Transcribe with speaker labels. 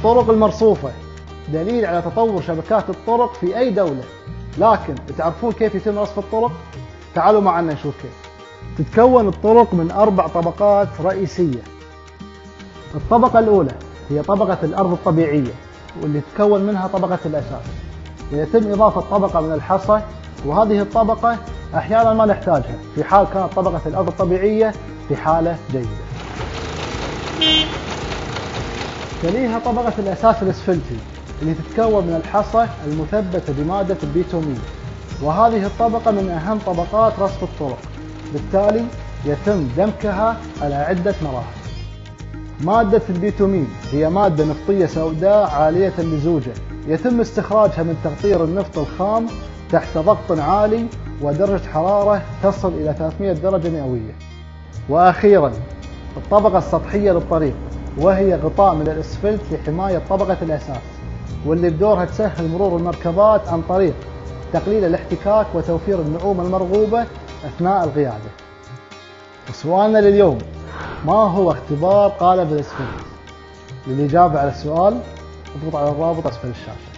Speaker 1: الطرق المرصوفة دليل على تطور شبكات الطرق في أي دولة، لكن تعرفون كيف يتم رصف الطرق؟ تعالوا معنا نشوف كيف. تتكون الطرق من 4 طبقات رئيسية. الطبقة الأولى هي طبقة الأرض الطبيعية، واللي تتكون منها طبقة الأساس، ويتم إضافة طبقة من الحصى، وهذه الطبقة أحيانا ما نحتاجها في حال كانت طبقة الأرض الطبيعية في حالة جيدة. تليها طبقة الأساس الإسفلتي، اللي تتكون من الحصى المثبتة بمادة البيتومين، وهذه الطبقة من أهم طبقات رصف الطرق، بالتالي يتم دمكها على عدة مراحل. مادة البيتومين هي مادة نفطية سوداء عالية اللزوجة، يتم استخراجها من تقطير النفط الخام تحت ضغط عالي ودرجة حرارة تصل إلى 300 درجة مئوية. وأخيرا الطبقة السطحية للطريق، وهي غطاء من الإسفلت لحماية طبقة الأساس، واللي بدورها تسهل مرور المركبات عن طريق تقليل الاحتكاك وتوفير النعومة المرغوبة أثناء القيادة. وسؤالنا لليوم: ما هو اختبار قالب الإسفلت؟ للإجابة على السؤال اضغط على الرابط أسفل الشاشة.